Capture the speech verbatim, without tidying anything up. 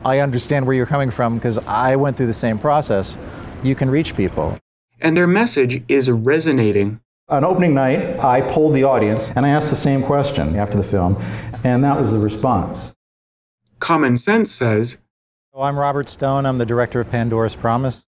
I understand where you're coming from because I went through the same process. You can reach people. And their message is resonating. On opening night, I polled the audience and I asked the same question after the film, and that was the response. Common Sense says, So I'm Robert Stone. I'm the director of Pandoras Promise.